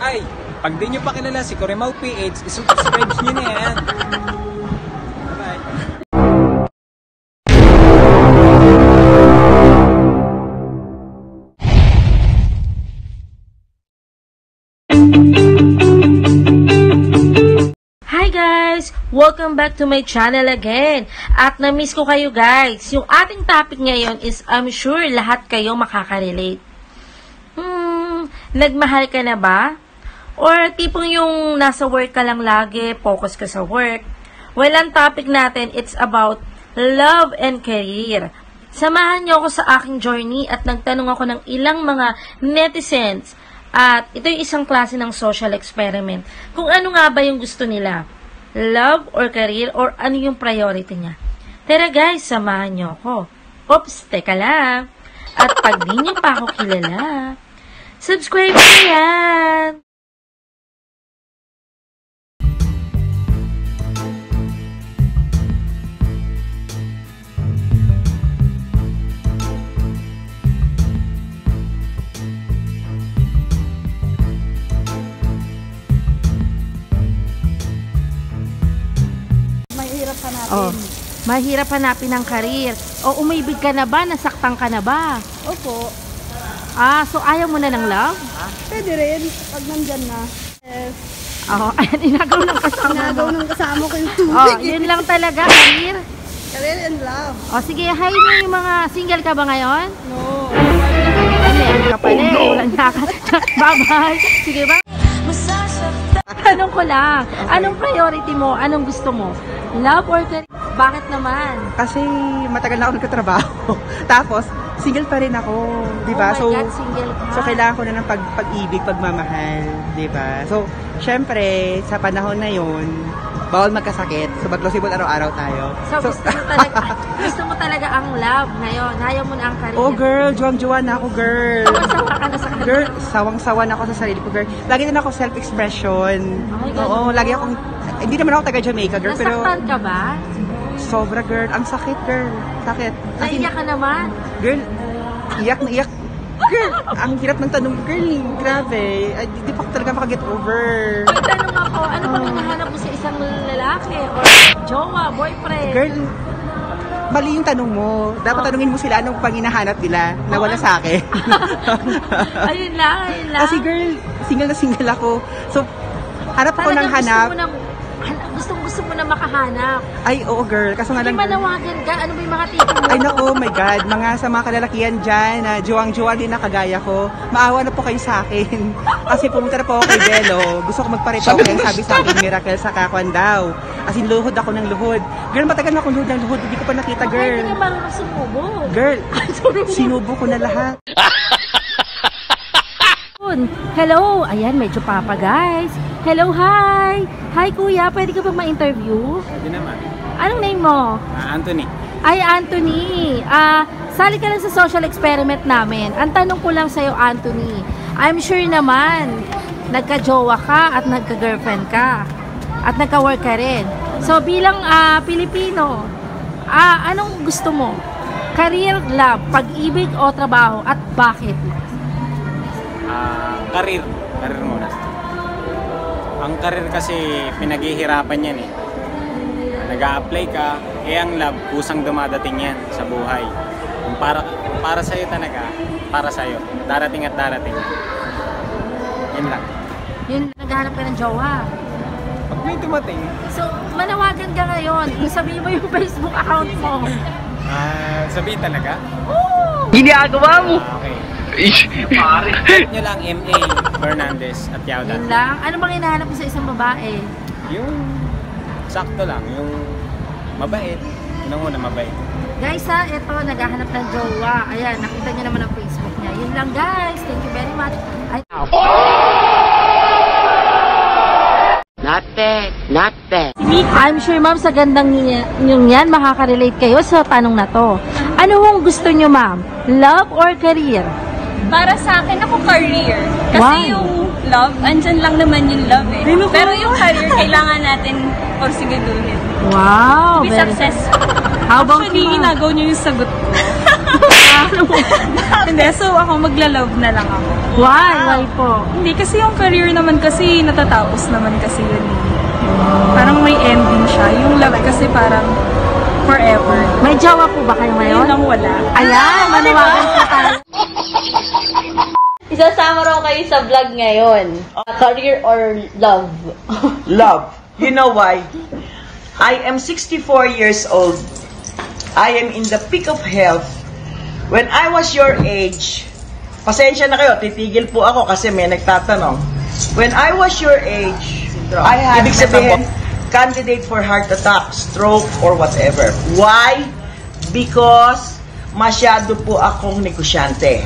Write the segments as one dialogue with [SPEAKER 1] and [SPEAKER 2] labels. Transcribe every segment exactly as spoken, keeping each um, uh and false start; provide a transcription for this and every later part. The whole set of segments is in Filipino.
[SPEAKER 1] Ay, pag di nyo pa kilala si Corimao P H, isubscribe nyo na yan. Bye-bye.
[SPEAKER 2] Hi guys! Welcome back to my channel again. At na-miss ko kayo guys. Yung ating topic ngayon is I'm sure lahat kayo makaka-relate. Hmm, nagmahal ka na ba? Or tipong yung nasa work ka lang lagi, focus ka sa work. Well, ang topic natin, it's about love and career. Samahan niyo ako sa aking journey at nagtanong ako ng ilang mga netizens. At ito yung isang klase ng social experiment. Kung ano nga ba yung gusto nila. Love or career or ano yung priority niya. Tara guys, samahan niyo ako. Oops, teka lang. At pag di niyo pa ako kilala, subscribe na yan! Oh, mahirap hanapin ang karir. O umibig ka na ba? Nasaktan ka na ba?
[SPEAKER 3] Opo.
[SPEAKER 2] Ah, so ayaw mo na ng love?
[SPEAKER 3] Pwede rin, pag nandyan na. Yes.
[SPEAKER 2] Oo, oh, ayan, inagaw ng kasama
[SPEAKER 3] Inagaw
[SPEAKER 2] mo.
[SPEAKER 3] ng kasama ko yung tubig.
[SPEAKER 2] Oh, yun lang talaga, karir.
[SPEAKER 3] Career and love.
[SPEAKER 2] O, sige, hi mo yung mga single ka ba ngayon?
[SPEAKER 3] No.
[SPEAKER 2] Ay, meron ka pala.
[SPEAKER 3] Oh, no.
[SPEAKER 2] Wala niya ka. Bye-bye. Sige ba? Tanong ko lang, anong priority mo? Anong gusto mo? Love or career? Bakit naman?
[SPEAKER 4] Kasi matagal na ako nagtatrabaho. Tapos, single pa rin ako. Diba?
[SPEAKER 2] Oh my
[SPEAKER 4] so,
[SPEAKER 2] God, single ka.
[SPEAKER 4] So, kailangan ko na ng pag pag-ibig, pagmamahal. Diba? So, syempre, sa panahon na yun, bawal magkasakit. So, mag-possible araw-araw tayo.
[SPEAKER 2] So, so gusto, mo talaga, gusto mo talaga ang love ngayon. Ayaw mo na ang career.
[SPEAKER 4] Oh, girl. Juwang-juwa na ako, girl.
[SPEAKER 2] Sawa ka na sa career.
[SPEAKER 4] Girl, sawang-sawa na ako sa sarili ko, girl. Lagi din ako self-expression.
[SPEAKER 2] Oh,
[SPEAKER 4] Oo, lagi akong, hindi naman ako taga-Jamaica, girl. Pero,
[SPEAKER 2] nasaktan ka ba?
[SPEAKER 4] sobra, girl. Ang sakit, girl. Sakit.
[SPEAKER 2] Naiyak ka naman.
[SPEAKER 4] Girl, iyak na iyak. Girl, ang hirap ng tanong, girl. Grabe. Ay, di, di pa ko talaga makaget over.
[SPEAKER 2] May tanong ako, ano bang hinahanap mo sa isang lalaki? Or jowa, boyfriend?
[SPEAKER 4] Girl, mali yung tanong mo. Dapat
[SPEAKER 2] Oh.
[SPEAKER 4] tanungin mo sila anong pang hinahanap nila na wala sa akin.
[SPEAKER 2] Ayun lang, ayun lang.
[SPEAKER 4] Kasi girl, single na single ako. So, hanap ako ng
[SPEAKER 2] Talagang
[SPEAKER 4] hanap.
[SPEAKER 2] Gusto mo na, gusto, gusto mo na makahanap.
[SPEAKER 4] Ay, oo girl. Kaso nga
[SPEAKER 2] Hindi
[SPEAKER 4] lang, girl.
[SPEAKER 2] manawagan ka. Ano ba yung mga tipo mo?
[SPEAKER 4] Ay nako, my God, mga sa mga kalalakihan dyan, na juwang-juwa din na kagaya ko, maawa na po kayo sa akin. Kasi pumunta na po ako kay Belo, gusto ko magparitoke, sabi sa akin, miracle sa kakwan daw. As in, luhod ako ng luhod. Girl, matagal na akong luhod ng luhod, hindi ko pa nakita,
[SPEAKER 2] Baka
[SPEAKER 4] girl.
[SPEAKER 2] hindi ka marunong sumubo.
[SPEAKER 4] Girl, sinubo ko na lahat.
[SPEAKER 2] Hello! Ayan, medyo papa guys. Hello, hi! Hi kuya, pwede ka ba ma-interview?
[SPEAKER 1] Pwede naman.
[SPEAKER 2] Anong name mo?
[SPEAKER 1] Ah, Anthony.
[SPEAKER 2] Ay, Anthony. Ah, sali ka lang sa social experiment namin. Ang tanong ko lang sa'yo, Anthony. I'm sure naman, nagka-jowa ka at nagka-girlfriend ka. At nagka-work ka rin. So, bilang ah, Pilipino, ah, anong gusto mo? Career, love, pag-ibig o trabaho? At bakit?
[SPEAKER 1] Ah, karir. Karir muna. Ang karir kasi pinaghihirapan yan eh. Nag-a-apply ka, eh ang love, kusang dumadating yan sa buhay. Kung para, kung para sa'yo talaga, para sa'yo. Darating at darating. Yun lang.
[SPEAKER 2] Yun, naghahanap ka ng jowa.
[SPEAKER 1] Pag may dumating,
[SPEAKER 2] So, manawagan ka ngayon. Sabihin mo yung Facebook account mo.
[SPEAKER 1] ah, sabihin talaga.
[SPEAKER 2] Oh!
[SPEAKER 4] Ginagawa mo!
[SPEAKER 1] Ah, okay. Type nyo lang M A Fernandez at Yao
[SPEAKER 2] Yun
[SPEAKER 1] dot com.
[SPEAKER 2] lang. Ano bang hinahanap mo sa isang babae?
[SPEAKER 1] Yung sakto lang, yung mabait. Yun ang una, mabait.
[SPEAKER 2] Guys ha, ito, naghahanap ng jowa. Ayan, nakita niyo naman ang Facebook niya. Yun lang guys. Thank you very much. Ay,
[SPEAKER 5] Not bad, not bad.
[SPEAKER 2] I'm sure ma'am sa gandang ninyong yan, makaka-relate kayo sa tanong na to. Ano hong gusto nyo ma'am? Love or career?
[SPEAKER 6] Para sa akin, ako career. Kasi
[SPEAKER 2] Why?
[SPEAKER 6] yung love, andyan lang naman yung love eh. Pero yung career, kailangan natin porsigiduhin.
[SPEAKER 2] Wow!
[SPEAKER 6] To be
[SPEAKER 2] very-
[SPEAKER 6] successful.
[SPEAKER 2] How about
[SPEAKER 6] Actually,
[SPEAKER 2] you, ma'am?
[SPEAKER 6] inagaw niyo yung sagot ko. Hindi, so ako magla-love na lang ako.
[SPEAKER 2] Why? Why po?
[SPEAKER 6] Hindi, kasi yung career naman kasi natatapos naman kasi yun. Parang may ending siya. Yung love kasi parang forever.
[SPEAKER 2] May jowa po ba kayo
[SPEAKER 6] Yun
[SPEAKER 2] ngayon?
[SPEAKER 6] lang wala.
[SPEAKER 2] Ayan, manawagan po tayo.
[SPEAKER 7] Isasama raw kayo sa vlog ngayon. Career or love?
[SPEAKER 8] Love. You know why? I am sixty-four years old. I am in the peak of health. When I was your age, pasensya na kayo, titigil po ako kasi may nagtatanong. When I was your age, I had ibig sabihin, candidate for heart attack, stroke, or whatever. Why? Because masyado po akong negosyante.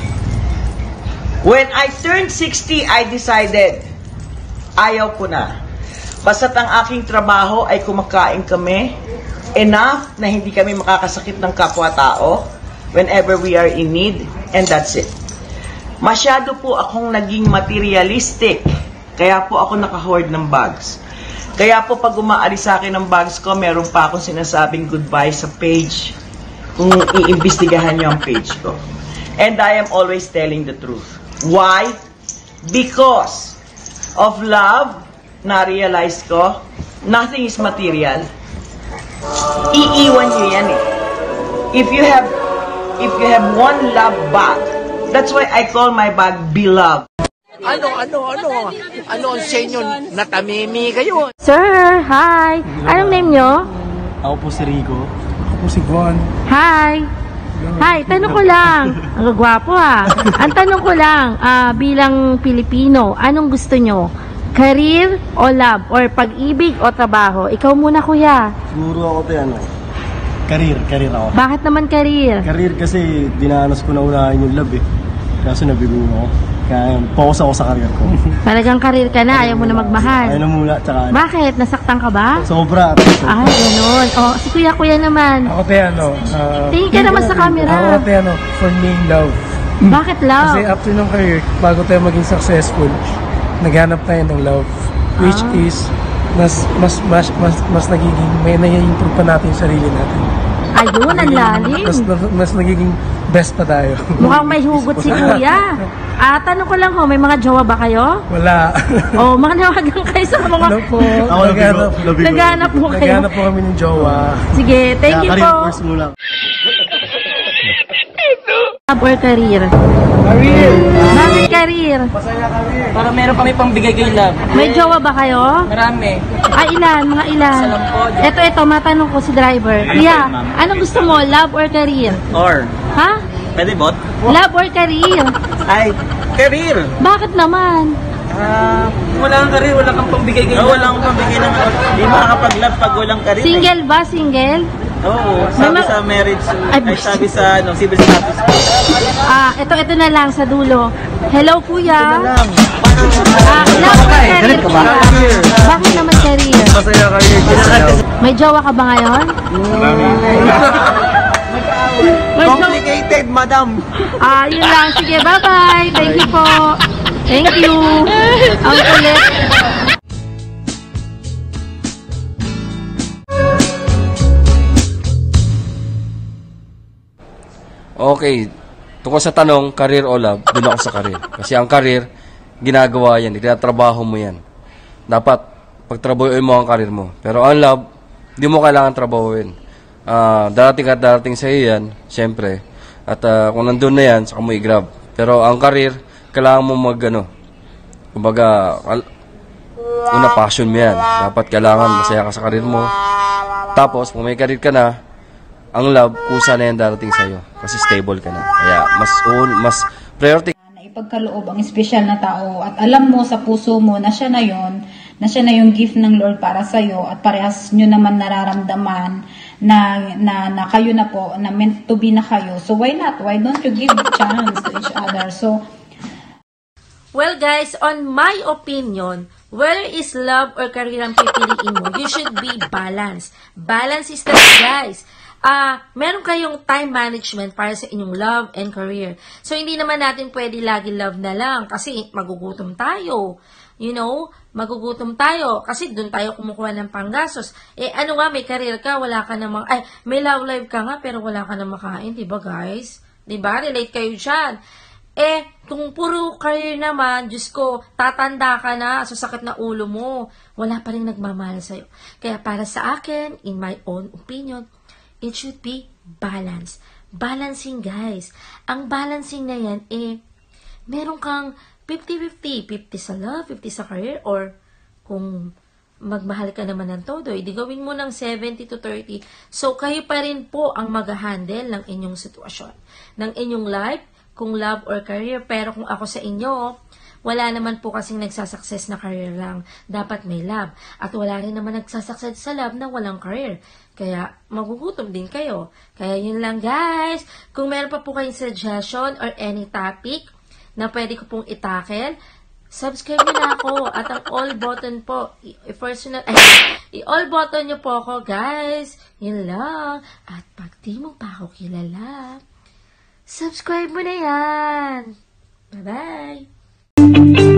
[SPEAKER 8] When I turned sixty, I decided, ayaw ko na. Basta't ang aking trabaho ay kumakain kami, enough na hindi kami makakasakit ng kapwa-tao whenever we are in need, and that's it. Masyado po akong naging materialistic, kaya po ako naka-hoard ng bags. Kaya po pag umaalis sa akin ng bags ko, meron pa akong sinasabing goodbye sa page kung iimbestigahan nyo ang page ko. And I am always telling the truth. Why? Because of love, na-realize ko, nothing is material. Iiwan nyo yan eh. If you have, if you have one love bag, that's why I call my bag Beloved.
[SPEAKER 5] Ano, ano, ano? Ano ang sa inyo? Natamimi kayo.
[SPEAKER 2] Sir, hi. Anong name nyo?
[SPEAKER 9] Ako po si Rico. Ako po si Juan.
[SPEAKER 2] Hi. Hi, tanong ko lang. Ang gagwapo ah. Ang tanong ko lang, ah, bilang Pilipino, anong gusto nyo? Career o love? Or pag-ibig o trabaho? Ikaw muna, kuya.
[SPEAKER 9] Siguro ako tayo ano. Career, career ako.
[SPEAKER 2] Bakit naman career?
[SPEAKER 9] Career kasi dinanas ko na unahin yung love eh. Kaso nabigo ako. Kaya focus ako sa career ko.
[SPEAKER 2] Talagang career ka na, ayaw mo na magmahal.
[SPEAKER 9] Ayaw na muna, tsaka ano.
[SPEAKER 2] Bakit? Nasaktan ka ba?
[SPEAKER 9] Sobra.
[SPEAKER 2] Ay, ganun. O, si kuya, kuya naman.
[SPEAKER 10] Ako tayo ano. Uh,
[SPEAKER 2] Tingin ka naman sa camera.
[SPEAKER 10] Ako tayo ano, for me, love.
[SPEAKER 2] Bakit love?
[SPEAKER 10] Kasi after ng career, bago tayo maging successful, naghanap tayo ng love. Which
[SPEAKER 2] Ah.
[SPEAKER 10] is, mas, mas, mas, mas, mas nagiging, may nai-improve pa natin yung sarili natin.
[SPEAKER 2] Ayun, ang lalim.
[SPEAKER 10] Mas, mas nagiging best pa tayo.
[SPEAKER 2] Mukhang may hugot si kuya. Ah, tanong ko lang ho, may mga jowa ba kayo?
[SPEAKER 10] Wala.
[SPEAKER 2] O, manawagan kayo sa mga...
[SPEAKER 10] Ano po?
[SPEAKER 9] Ako
[SPEAKER 10] Naghanap,
[SPEAKER 9] nabigo.
[SPEAKER 2] Naghanap po kayo.
[SPEAKER 10] naghanap po kami ng jowa.
[SPEAKER 2] Sige, thank you
[SPEAKER 9] Kaya
[SPEAKER 2] po.
[SPEAKER 9] career first muna.
[SPEAKER 2] Love or career?
[SPEAKER 10] Career!
[SPEAKER 2] Bakit career?
[SPEAKER 11] Para meron kami pang bigay kay love.
[SPEAKER 2] May jowa ba kayo?
[SPEAKER 11] Marami.
[SPEAKER 2] Ah, ilan? Mga ilan?
[SPEAKER 11] Isa lang po.
[SPEAKER 2] Ito, ito, matanong ko si driver. Kuya, anong gusto mo? Love or career?
[SPEAKER 1] Or,
[SPEAKER 2] Ha?
[SPEAKER 1] pwede bot?
[SPEAKER 2] Love or career?
[SPEAKER 1] Ay, career!
[SPEAKER 2] Bakit naman?
[SPEAKER 11] Ah, wala kang career, wala kang pambigay kay
[SPEAKER 1] Oh,
[SPEAKER 11] love.
[SPEAKER 1] wala akong pambigay ng... Di makakapag-love pag walang career.
[SPEAKER 2] Single ba? Single?
[SPEAKER 1] Oo, sabi
[SPEAKER 2] May ma-
[SPEAKER 1] sa marriage,
[SPEAKER 2] Ay,
[SPEAKER 1] ay sabi sa ano, civil status ko.
[SPEAKER 2] Ah, ito, ito na lang sa dulo. Hello, kuya. Ah, love or career, kuya? Bakit naman career?
[SPEAKER 9] Masaya career.
[SPEAKER 2] May jowa ka ba ngayon? May jowa?
[SPEAKER 8] Complicated, madam.
[SPEAKER 2] Ah, yun lang. Sige, bye-bye. Thank you po. Thank you. Ang kulit.
[SPEAKER 12] Okay, tungkol sa tanong, career o love, doon ako sa career. Kasi ang career, ginagawa yan, tinatrabaho mo yan. Dapat, pagtrabahoin mo ang career mo. Pero ang love, di mo kailangan trabahoin. Uh, darating at darating sa iyo yan, siyempre. At uh, kung nandun na yan, saka mo i-grab. Pero ang career, kailangan mo mag, ano, kumbaga, al- una, passion mo yan. Dapat kailangan masaya ka sa career mo. Tapos, kung may career ka na, ang love, kusa na yan darating sa'yo. Kasi stable ka na. Kaya, mas, un, mas priority.
[SPEAKER 13] Na ipagkaloob ang espesyal na tao at alam mo sa puso mo na siya na yon, na siya na yung gift ng Lord para sa'yo at parehas nyo naman nararamdaman na, na, na kayo na po, na meant to be na kayo. So, why not? Why don't you give a chance to each other? So,
[SPEAKER 2] Well, guys, on my opinion, whether is love or career ang pipiliin mo, you should be balanced. Balance is the key, guys. Ah, uh, meron kayong time management para sa inyong love and career. So, hindi naman natin pwede lagi love na lang kasi magugutom tayo. You know, magugutom tayo kasi doon tayo kumukuha ng panggasos. Eh, ano nga, may career ka, wala ka namang, ay, may love life ka nga, pero wala ka namang makain, diba, guys? Diba? Relate kayo dyan. Eh, kung puro career naman, Diyos ko, tatanda ka na, sasakit na ulo mo, wala pa rin nagmamahal sa'yo. Kaya para sa akin, in my own opinion, it should be balance. Balancing, guys. Ang balancing na yan, eh, meron kang fifty fifty. fifty sa love, fifty sa career, or kung magmahal ka naman ng todo, hindi gawin mo ng seventy to thirty. So, kayo pa rin po ang mag-handle ng inyong sitwasyon, ng inyong life, kung love or career. Pero kung ako sa inyo, wala naman po kasing nagsasucess na career lang. Dapat may love. At wala rin naman nagsasucess sa love na walang career. Kaya, magugutom din kayo. Kaya yun lang, guys. Kung meron pa po kayong suggestion or any topic na pwede ko pong itakel, subscribe nyo na ako. At ang all button po, i-personal, ay, i-all button nyo po ako, guys. Yun lang. At pag di mo pa ako kilala, subscribe mo na yan. Bye-bye.